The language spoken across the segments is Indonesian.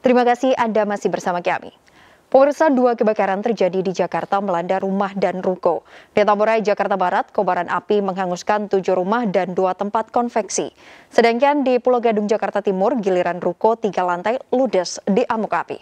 Terima kasih Anda masih bersama kami. Pemirsa, dua kebakaran terjadi di Jakarta melanda rumah dan ruko. Di Tamborai, Jakarta Barat, kobaran api menghanguskan 7 rumah dan 2 tempat konveksi. Sedangkan di Pulau Gadung, Jakarta Timur, giliran ruko 3 lantai ludes di amuk api.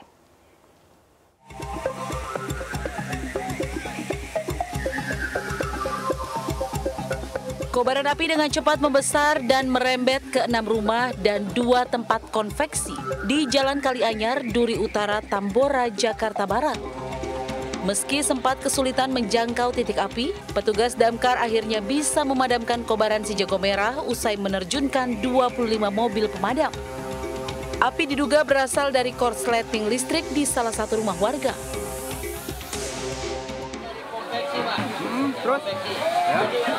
Kobaran api dengan cepat membesar dan merembet ke 6 rumah dan 2 tempat konveksi di Jalan Kalianyar, Duri Utara, Tambora, Jakarta Barat. Meski sempat kesulitan menjangkau titik api, petugas damkar akhirnya bisa memadamkan kobaran si jago merah usai menerjunkan 25 mobil pemadam. Api diduga berasal dari korsleting listrik di salah satu rumah warga. Terus? Ya.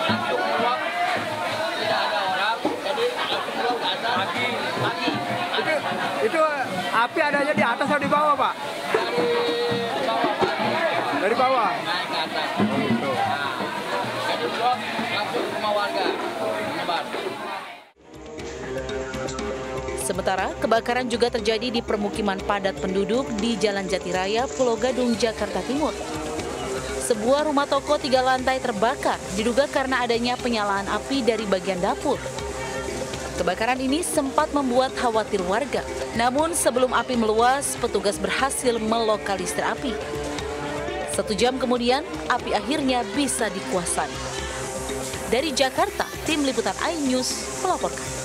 Itu api adanya di atas atau di bawah, Pak? Dari bawah, Pak. Dari bawah? Naik ke atas. Oh, gitu. Jadi blok langsung rumah warga menyebar. Sementara, kebakaran juga terjadi di permukiman padat penduduk di Jalan Jatiraya, Pulau Gadung, Jakarta Timur. Sebuah rumah toko 3 lantai terbakar, diduga karena adanya penyalaan api dari bagian dapur. Kebakaran ini sempat membuat khawatir warga. Namun sebelum api meluas, petugas berhasil melokalisir api. 1 jam kemudian, api akhirnya bisa dikuasai. Dari Jakarta, tim liputan iNews melaporkan.